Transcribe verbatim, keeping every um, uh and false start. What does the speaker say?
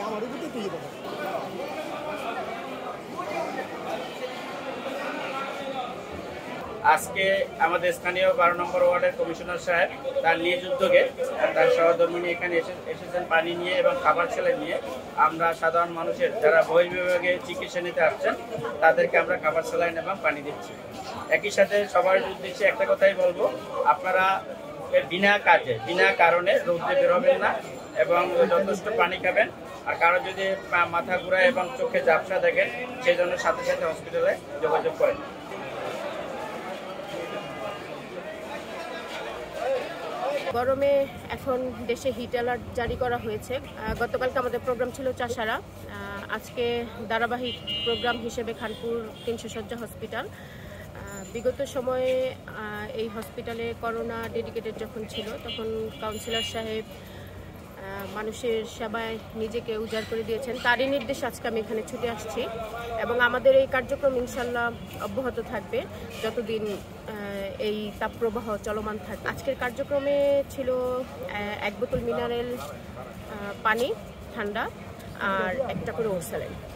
আমার উপরে তুই দেবো। আজকে আমাদের স্থানীয় বারো নম্বর ওয়ার্ডের কমিশনার সাহেব তার নিজ উদ্যোগে তার সহধর্মিনী এখানে এসে এসেছেন পানি নিয়ে এবং খাবার ছেলে নিয়ে। আমরা সাধারণ মানুষের যারা বহির্বিভাগে চিকিৎসা নিতে আসছেন তাদেরকে আমরা খাবার স্যালাইন এবং পানি দিচ্ছি। একই সাথে সবার উদ্দেশ্যে একটা কথাই বলবো, আপনারা বিনা কাজে বিনা কারণে রৌদ্রে বেরোবেন না এবং যথেষ্ট পানি খাবেন। আর কারো যদি মাথা ঘুরা এবং চোখে ঝাপসা দেখেন সেই জন্য সাথে সাথে হসপিটালে যোগাযোগ করেন। গরমে এখন দেশে হিট অ্যালার্ট জারি করা হয়েছে। গতকালকে আমাদের প্রোগ্রাম ছিল চাষারা, আজকে ধারাবাহিক প্রোগ্রাম হিসেবে খানপুর তিনশো শয্যা হসপিটাল। বিগত সময়ে এই হসপিটালে করোনা ডেডিকেটেড যখন ছিল তখন কাউন্সিলর সাহেব মানুষের সেবায় নিজেকে উজাড় করে দিয়েছেন। তারই নির্দেশে আজকে আমি এখানে ছুটে আসছি এবং আমাদের এই কার্যক্রম ইনশাল্লাহ অব্যাহত থাকবে যতদিন এই তাপপ্রবাহ চলমান থাকে। আজকের কার্যক্রমে ছিল এক বোতল মিনারেল পানি ঠান্ডা আর একটা করে ওর স্যালাইন।